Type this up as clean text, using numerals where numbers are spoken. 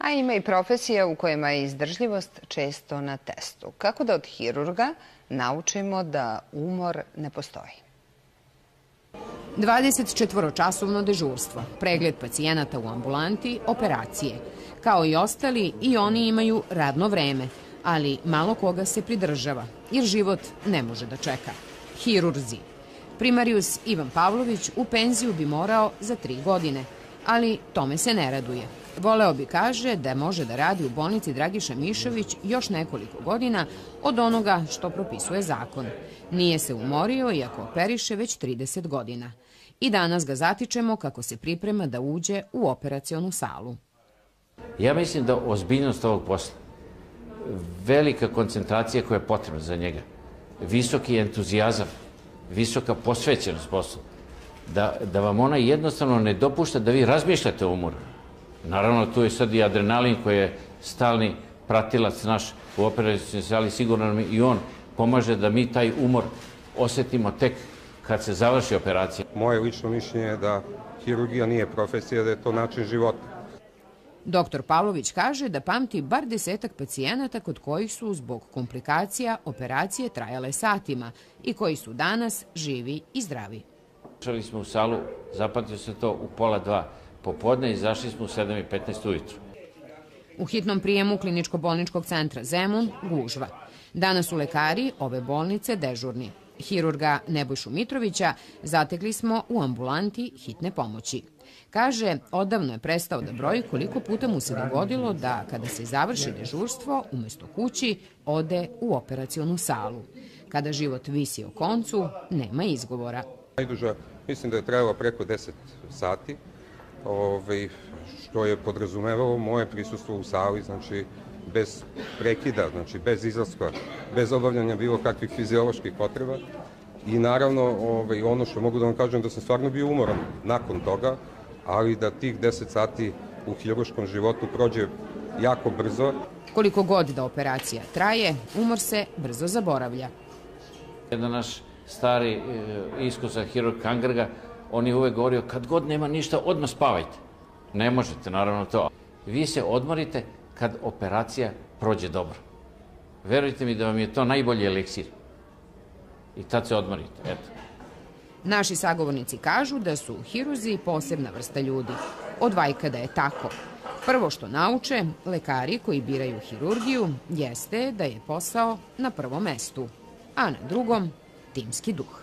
A ima i profesija u kojima je izdržljivost često na testu. Kako da od hirurga naučimo da umor ne postoji? 24-časovno dežurstvo, pregled pacijenata u ambulanti, operacije. Kao i ostali, i oni imaju radno vreme, ali malo koga se pridržava, jer život ne može da čeka. Hirurzi. Primarijus Ivan Pavlović u penziju bi morao za 3 godine, ali tome se ne raduje. Voleo bi, kaže, da može da radi u bolnici Dragiša Mišović još nekoliko godina od onoga što propisuje zakon. Nije se umorio, iako operiše već 30 godina. I danas ga zatičemo kako se priprema da uđe u operacionu salu. Ja mislim da ozbiljnost ovog posla, velika koncentracija koja je potrebna za njega, visoki entuzijazam, visoka posvećenost poslu, da vam ona jednostavno ne dopušta da vi razmišljate o umoru. Naravno, tu je sad i adrenalin koji je stalni pratilac naš u operacionoj sali, sigurno nam i on pomaže da mi taj umor osetimo tek kad se završi operacija. Moje lično mišljenje je da hirurgija nije profesija, da je to način života. Doktor Pavlović kaže da pamti bar 10-ak pacijenata kod kojih su zbog komplikacija operacije trajale satima i koji su danas živi i zdravi. Ušli smo u salu, zapamtio se to u 1:30 popodne i izašli smo u 7:15 ujutru. U hitnom prijemu Kliničko-bolničkog centra Zemun gužva. Danas su lekari ove bolnice dežurni. Hirurga Nebojšu Mitrovića zatekli smo u ambulanti hitne pomoći. Kaže, odavno je prestao da broji koliko puta mu se dogodilo da, kada se završi dežurstvo, umesto kući, ode u operacionu salu. Kada život visi o koncu, nema izgovora. Najduža, mislim da je trajalo preko 10 sati, što je podrazumevalo moje prisustvo u sali, znači bez prekida, znači bez izlaska, bez obavljanja bilo kakvih fizioloških potreba. I naravno, ono što mogu da vam kažem da sam stvarno bio umoran nakon toga, ali da tih 10 sati u hirurškom životu prođe jako brzo. Koliko god da operacija traje, umor se brzo zaboravlja. Jedan naš stari iskusan hirurg Kangrga, on je uvek govorio, kad god nema ništa, odmah spavajte. Ne možete, naravno to. Vi se odmorite kad operacija prođe dobro. Verujte mi da vam je to najbolji eliksir. I tad se odmorite, eto. Naši sagovornici kažu da su hirurzi posebna vrsta ljudi. Od vajka da je tako. Prvo što nauče, lekari koji biraju hirurgiju, jeste da je posao na prvom mestu, a na drugom timski duh.